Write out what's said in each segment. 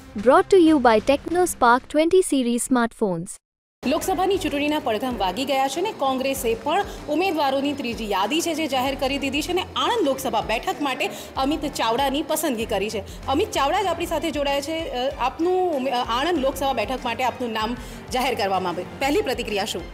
Brought to you by TechnoSpark 20 series smartphones. લોકસભાની ચૂંટણીના પડઘમ વાગી ગયા છે ને કોંગ્રેસે પણ ઉમેદવારોની ત્રીજી યાદી છે જે જાહેર કરી દીધી છે ને આણંદ લોકસભા બેઠક માટે અમિત ચાવડાની પસંદગી કરી છે। અમિત ચાવડા જ આપણી સાથે જોડાયા છે। આપનું આણંદ લોકસભા બેઠક માટે આપનું નામ જાહેર કરવામાં આવ્યું, પહેલી પ્રતિક્રિયા શું?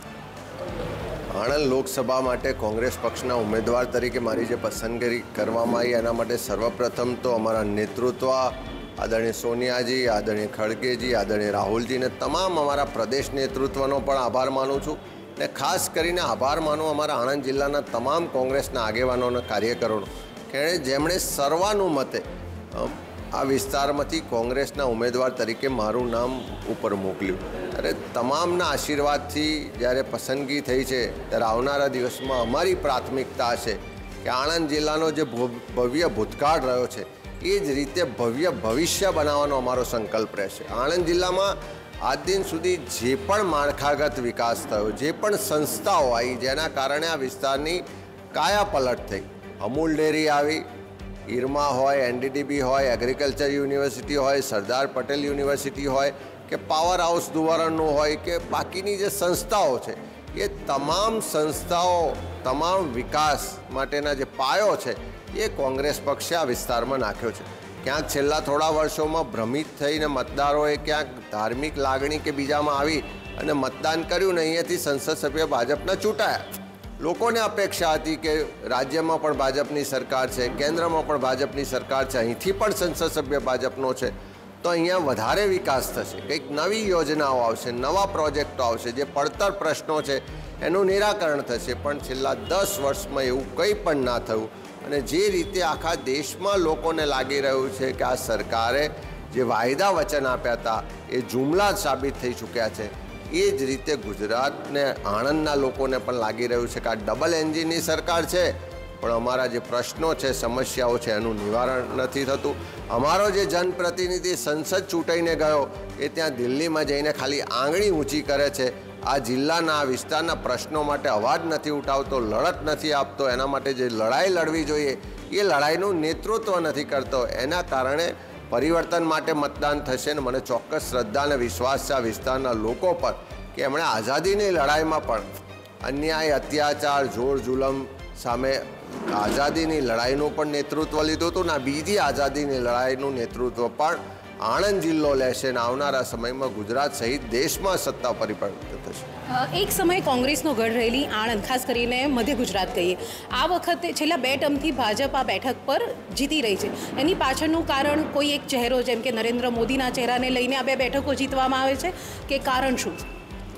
આણંદ લોકસભા માટે કોંગ્રેસ પક્ષના ઉમેદવાર તરીકે મારી જે પસંદગી કરવામાં આવી એના માટે સર્વપ્રથમ તો અમારા નેતૃત્વ આદરણીય સોનિયાજી, આદરણીય ખડગેજી, આદરણીય રાહુલજીને તમામ અમારા પ્રદેશ નેતૃત્વનો પણ આભાર માનું છું ને ખાસ કરીને આભાર માનું અમારા આણંદ જિલ્લાના તમામ કોંગ્રેસના આગેવાનો અને કાર્યકરોનો કે જેમણે સર્વાનુમતે આ વિસ્તારમાંથી કોંગ્રેસના ઉમેદવાર તરીકે મારું નામ ઉપર મોકલ્યું। ત્યારે તમામના આશીર્વાદથી જ્યારે પસંદગી થઈ છે ત્યારે આવનારા દિવસમાં અમારી પ્રાથમિકતા છે કે આણંદ જિલ્લાનો જે ભવ્ય ભૂતકાળ રહ્યો છે એ જ રીતે ભવ્ય ભવિષ્ય બનાવવાનો અમારો સંકલ્પ રહેશે। આણંદ જિલ્લામાં આજ દિન સુધી જે પણ માળખાગત વિકાસ થયો, જે પણ સંસ્થાઓ આવી જેના કારણે આ વિસ્તારની કાયાપલટ થઈ, અમૂલ ડેરી આવી, ઈરમા હોય, એનડીડીબી હોય, એગ્રીકલ્ચર યુનિવર્સિટી હોય, સરદાર પટેલ યુનિવર્સિટી હોય કે પાવર હાઉસ ધોવારણનું હોય કે બાકીની જે સંસ્થાઓ છે એ તમામ સંસ્થાઓ, તમામ વિકાસ માટેના જે પાયો છે એ કોંગ્રેસ પક્ષે આ વિસ્તારમાં નાખ્યો છે। ક્યાંક છેલ્લા થોડા વર્ષોમાં ભ્રમિત થઈને મતદારોએ ક્યાંક ધાર્મિક લાગણી કે બીજામાં આવી અને મતદાન કર્યું ને અહીંયાથી સંસદ સભ્ય ભાજપના ચૂંટાયા। લોકોને અપેક્ષા હતી કે રાજ્યમાં પણ ભાજપની સરકાર છે, કેન્દ્રમાં પણ ભાજપની સરકાર છે, અહીંથી પણ સંસદ સભ્ય ભાજપનો છે તો અહીંયા વધારે વિકાસ થશે, કંઈક નવી યોજનાઓ આવશે, નવા પ્રોજેક્ટો આવશે, જે પડતર પ્રશ્નો છે એનું નિરાકરણ થશે। પણ છેલ્લા 10 વર્ષમાં એવું કંઈ પણ ના થયું અને જે રીતે આખા દેશમાં લોકોને લાગી રહ્યું છે કે આ સરકારે જે વાયદા વચન આપ્યા હતા એ જુમલા સાબિત થઈ ચૂક્યા છે, એ જ રીતે ગુજરાતને આણંદના લોકોને પણ લાગી રહ્યું છે કે આ ડબલ એન્જિનની સરકાર છે પણ અમારા જે પ્રશ્નો છે, સમસ્યાઓ છે એનું નિવારણ નથી થતું। અમારો જે જનપ્રતિનિધિ સંસદ ચૂંટાઈને ગયો એ ત્યાં દિલ્હીમાં જઈને ખાલી આંગળી ઊંચી કરે છે, આ જિલ્લાના આ વિસ્તારના પ્રશ્નો માટે અવાજ નથી ઉઠાવતો, લડત નથી આપતો, એના માટે જે લડાઈ લડવી જોઈએ એ લડાઈનું નેતૃત્વ નથી કરતો। એના કારણે પરિવર્તન માટે મતદાન થશે ને મને ચોક્કસ શ્રદ્ધા અને વિશ્વાસ છે આ વિસ્તારના લોકો પર કે એમણે આઝાદીની લડાઈમાં પણ અન્યાય, અત્યાચાર, જોર જુલમ સામે આઝાદીની લડાઈનું પણ નેતૃત્વ લીધું હતું ને બીજી આઝાદીની લડાઈનું નેતૃત્વ પણ આણંદ જિલ્લો લેશે ને આવનારા સમયમાં ગુજરાત સહિત દેશમાં સત્તા પરિવર્તન થશે। એક સમયે કોંગ્રેસનો ગઢ રહેલી આણંદ, ખાસ કરીને મધ્ય ગુજરાત કહીએ, આ વખતે છેલ્લા 2 ટર્મથી ભાજપ આ બેઠક પર જીતી રહી છે। એની પાછળનું કારણ કોઈ એક ચહેરો જેમ કે નરેન્દ્ર મોદીના ચહેરાને લઈને આ 2 બેઠકો જીતવામાં આવે છે કે કારણ શું છે?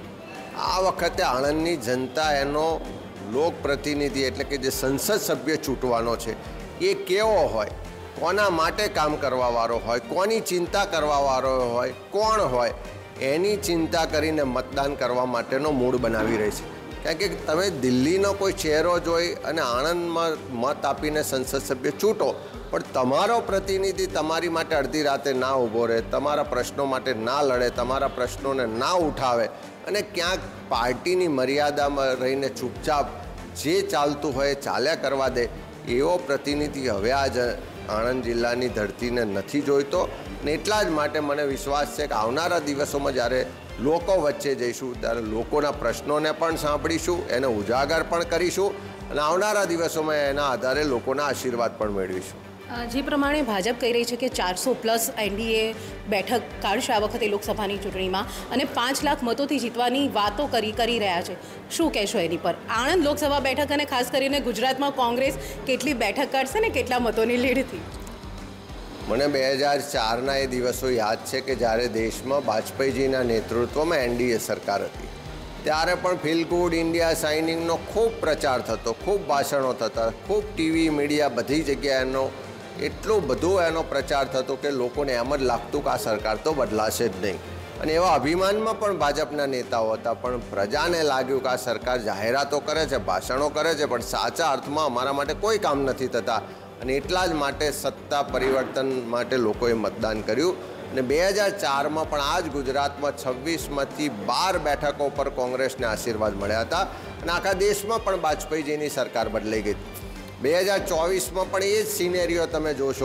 આ વખતે આણંદની જનતા એનો લોકપ્રતિનિધિ એટલે કે જે સંસદ સભ્ય ચૂંટવાનો છે એ કેવો હોય, કોના માટે કામ કરવાવાળો હોય, કોની ચિંતા કરવાવાળો હોય, કોણ હોય એની ચિંતા કરીને મતદાન કરવા માટેનો મૂડ બનાવી રહી છે। કારણ કે તમે દિલ્હીનો કોઈ ચહેરો જોઈ અને આણંદમાં મત આપીને સંસદ સભ્ય ચૂંટો પણ તમારો પ્રતિનિધિ તમારી માટે અડધી રાતે ના ઊભો રહે, તમારા પ્રશ્નો માટે ના લડે, તમારા પ્રશ્નોને ના ઉઠાવે અને ક્યાંક પાર્ટીની મર્યાદામાં રહીને ચૂપચાપ જે ચાલતું હોય ચાલ્યા કરવા દે, એવો પ્રતિનિધિ હવે આજ આણંદ જિલ્લાની ધરતીને નથી જોઈતો ને એટલા જ માટે મને વિશ્વાસ છે કે આવનારા દિવસોમાં જ્યારે લોકો વચ્ચે જઈશું ત્યારે લોકોના પ્રશ્નોને પણ સાંભળીશું, એને ઉજાગર પણ કરીશું અને આવનારા દિવસોમાં એના આધારે લોકોના આશીર્વાદ પણ મેળવીશું। જે પ્રમાણે ભાજપ કહી રહી છે કે 400+ એનડીએ બેઠક કાઢશે આ વખતે લોકસભાની ચૂંટણીમાં અને 5 લાખ મતોથી જીતવાની વાતો કરી રહ્યા છે, શું કહેશો એની પર? આણંદ લોકસભા બેઠક અને ખાસ કરીને ગુજરાતમાં કોંગ્રેસ કેટલી બેઠક કાઢશે ને કેટલા મતોની લીડથી? મને 2004ના એ દિવસો યાદ છે કે જ્યારે દેશમાં વાજપેયીજીના નેતૃત્વમાં એનડીએ સરકાર હતી ત્યારે પણ ફીલ ગુડ ઇન્ડિયા સાઇનિંગનો ખૂબ પ્રચાર થતો, ખૂબ ભાષણો થતા, ખૂબ ટીવી મીડિયા બધી જગ્યાએ એનો એટલું બધું એનો પ્રચાર થતો કે લોકોને એમ જ લાગતું કે આ સરકાર તો બદલાશે જ નહીં અને એવા અભિમાનમાં પણ ભાજપના નેતાઓ હતા। પણ પ્રજાને લાગ્યું કે આ સરકાર જાહેરાતો કરે છે, ભાષણો કરે છે પણ સાચા અર્થમાં અમારા માટે કોઈ કામ નથી થતા અને એટલા જ માટે સત્તા પરિવર્તન માટે લોકોએ મતદાન કર્યું અને 2004માં પણ આ જ ગુજરાતમાં 26માંથી 12 બેઠકો પર કોંગ્રેસને આશીર્વાદ મળ્યા હતા અને આખા દેશમાં પણ વાજપેયીજીની સરકાર બદલાઈ ગઈ। 2024માં પણ એ જ સિનેરિયો તમે જોશો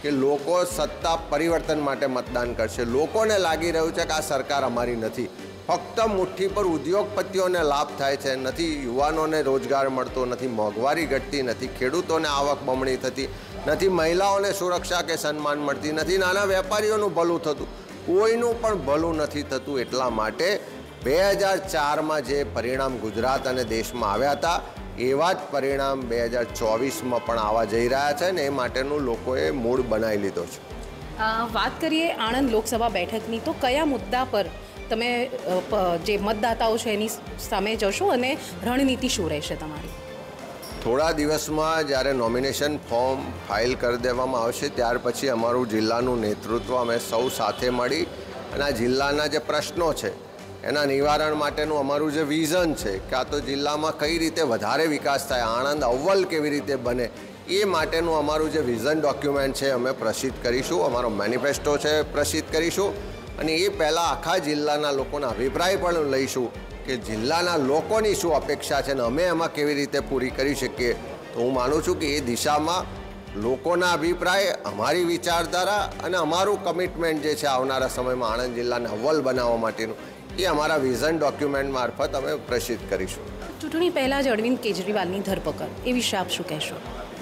કે લોકો સત્તા પરિવર્તન માટે મતદાન કરશે. લોકોને લાગી રહ્યું છે કે આ સરકાર અમારી નથી. ફક્ત મુઠ્ઠી પર ઉદ્યોગપતિઓને લાભ થાય છે, નથી યુવાનોને રોજગાર મળતો, નથી મોંઘવારી ઘટતી, નથી ખેડૂતોને આવક બમણી થતી, નથી મહિલાઓને સુરક્ષા કે સન્માન મળતી, નથી નાના વેપારીઓનું ભલું થતું, કોઈનું પણ ભલું નથી થતું. એટલા માટે 2004માં જે પરિણામ ગુજરાત અને દેશમાં આવ્યા હતા એવા જ પરિણામ 2024માં પણ આવવા જઈ રહ્યા છે, ને એ માટેનું લોકોએ મૂડ બનાવી લીધો છે. વાત કરીએ આણંદ લોકસભા બેઠકની, તો કયા મુદ્દા પર તમે જે મતદાતાઓ છે એની સામે જશો અને રણનીતિ શું રહેશે તમારી? થોડા દિવસમાં જ્યારે નોમિનેશન ફોર્મ ફાઇલ કરી દેવામાં આવશે ત્યાર પછી અમારું જિલ્લાનું નેતૃત્વ અમે સૌ સાથે મળી અને આ જિલ્લાના જે પ્રશ્નો છે એના નિવારણ માટેનું અમારું જે વિઝન છે કે આ તો જિલ્લામાં કઈ રીતે વધારે વિકાસ થાય, આણંદ અવ્વલ કેવી રીતે બને, એ માટેનું અમારું જે વિઝન ડોક્યુમેન્ટ છે અમે પ્રસિદ્ધ કરીશું, અમારો મેનિફેસ્ટો છે પ્રસિદ્ધ કરીશું. અને એ પહેલાં આખા જિલ્લાના લોકોના અભિપ્રાય પણ લઈશું કે જિલ્લાના લોકોની શું અપેક્ષા છે ને અમે એમાં કેવી રીતે પૂરી કરી શકીએ. તો હું માનું છું કે એ દિશામાં લોકોના અભિપ્રાય, અમારી વિચારધારા અને અમારું કમિટમેન્ટ જે છે આવનારા સમયમાં આણંદ જિલ્લાને અવ્વલ બનાવવા માટેનું એ અમારા વિઝન ડોક્યુમેન્ટ મારફત અમે પ્રસિદ્ધ કરીશું. ચૂંટણી પહેલાં જ અરવિંદ કેજરીવાલની ધરપકડ, એ વિશે આપ શું કહેશો?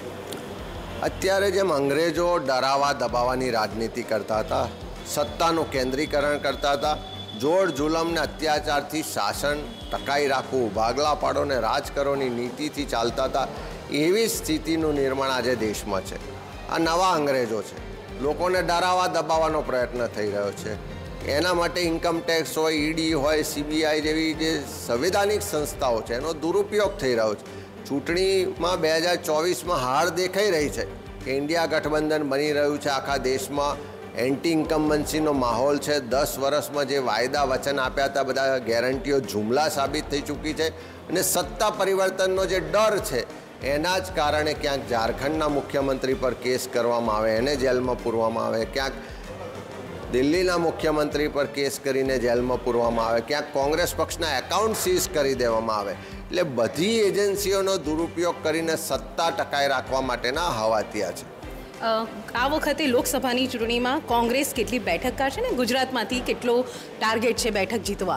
અત્યારે જેમ અંગ્રેજો ડરાવા દબાવવાની રાજનીતિ કરતા હતા, સત્તાનું કેન્દ્રીકરણ કરતા હતા, જોર જુલમને અત્યાચારથી શાસન ટકાઈ રાખવું, ભાગલા પાડોને રાજ કરોની નીતિથી ચાલતા હતા, એવી સ્થિતિનું નિર્માણ આજે દેશમાં છે. આ નવા અંગ્રેજો છે, લોકોને ડરાવા દબાવવાનો પ્રયત્ન થઈ રહ્યો છે. એના માટે ઇન્કમટેક્સ હોય, ઈડી હોય, CBI જેવી જે સંવિધાનિક સંસ્થાઓ છે એનો દુરુપયોગ થઈ રહ્યો છે. ચૂંટણીમાં 2024માં હાર દેખાઈ રહી છે કે ઇન્ડિયા ગઠબંધન બની રહ્યું છે. આખા દેશમાં એન્ટી ઇન્કમ્બન્સીનો માહોલ છે. 10 વર્ષમાં જે વાયદા વચન આપ્યા હતા બધા ગેરંટીઓ જુમલા સાબિત થઈ ચૂકી છે અને સત્તા પરિવર્તનનો જે ડર છે એના જ કારણે ક્યાંક ઝારખંડના મુખ્યમંત્રી પર કેસ કરવામાં આવે, એને જેલમાં પૂરવામાં આવે, ક્યાંક દિલ્હીના મુખ્યમંત્રી પર કેસ કરીને જેલમાં પૂરવામાં આવે, ક્યાંક કોંગ્રેસ પક્ષના એકાઉન્ટ સીઝ કરી દેવામાં આવે. એટલે બધી એજન્સીઓનો દુરુપયોગ કરીને સત્તા ટકાઈ રાખવા માટેના હવાતિયા છે. આ વખતે લોકસભાની ચૂંટણીમાં કોંગ્રેસ કેટલી બેઠક કાઢશે ને ગુજરાતમાંથી કેટલો ટાર્ગેટ છે બેઠક જીતવા?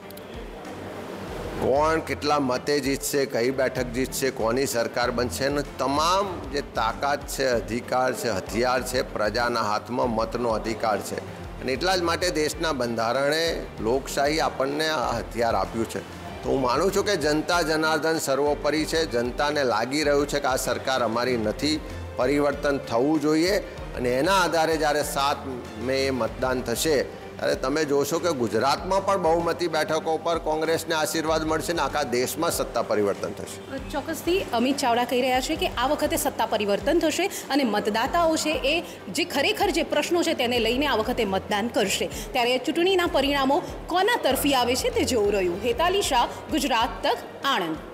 કોણ કેટલા મતે જીતશે, કઈ બેઠક જીતશે, કોની સરકાર બનશે, એનો તમામ જે તાકાત છે, અધિકાર છે, હથિયાર છે પ્રજાના હાથમાં મતનો અધિકાર છે. અને એટલા જ માટે દેશના બંધારણે લોકશાહી આપણને આ હથિયાર આપ્યું છે. તો હું માનું છું કે જનતા જનાર્દન સર્વોપરી છે. જનતાને લાગી રહ્યું છે કે આ સરકાર અમારી નથી, પરિવર્તન થવું જોઈએ. અને એના આધારે જ્યારે 7 મે મતદાન થશે ત્યારે તમે જોશો કે ગુજરાતમાં પણ બહુમતી બેઠકો પર કોંગ્રેસને આશીર્વાદ મળશે ને આખા દેશમાં સત્તા પરિવર્તન થશે. ચોક્કસથી અમિત ચાવડા કહી રહ્યા છે કે આ વખતે સત્તા પરિવર્તન થશે અને મતદાતાઓ છે એ જે ખરેખર જે પ્રશ્નો છે તેને લઈને આ વખતે મતદાન કરશે. ત્યારે ચૂંટણીના પરિણામો કોના તરફી આવે છે તે જોવું રહ્યું. હેતાલી શાહ, ગુજરાત તક, આણંદ.